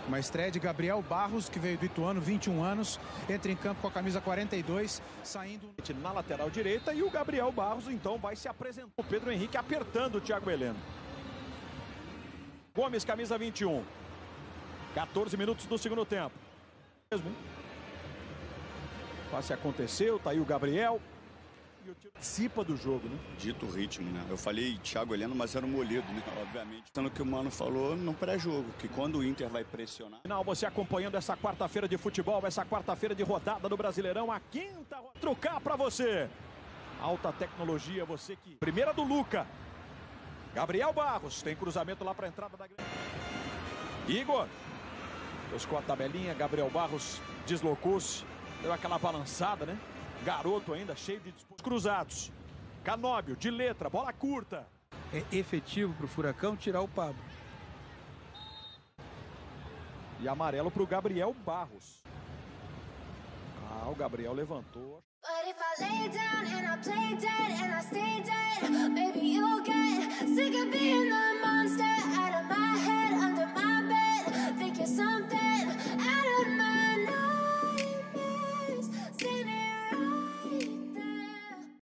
Uma estreia de Gabriel Barros, que veio do Ituano, 21 anos, entra em campo com a camisa 42, saindo na lateral direita, e o Gabriel Barros então vai se apresentar. O Pedro Henrique apertando o Thiago Heleno. Gomes, camisa 21. 14 minutos do segundo tempo. Mesmo. Passe aconteceu, tá aí o Gabriel. E o tiro participa do jogo, né? Dito o ritmo, né? Eu falei Thiago Heleno, mas era um Moledo, né? Obviamente. Tanto que o Mano falou no pré-jogo, que quando o Inter vai pressionar... Final, você acompanhando essa quarta-feira de futebol, essa quarta-feira de rodada do Brasileirão, a quinta trocar para você. Alta tecnologia, você que... Primeira do Luca. Gabriel Barros, tem cruzamento lá para a entrada da grande. Igor. Buscou a tabelinha, Gabriel Barros deslocou-se, deu aquela balançada, né? Garoto ainda, cheio de disposições. Cruzados. Canóbio, de letra, bola curta. É efetivo para o Furacão tirar o Pablo. E amarelo para o Gabriel Barros. Ah, o Gabriel levantou. But if I lay down and I play dead and I stay dead, baby, you'll get sick.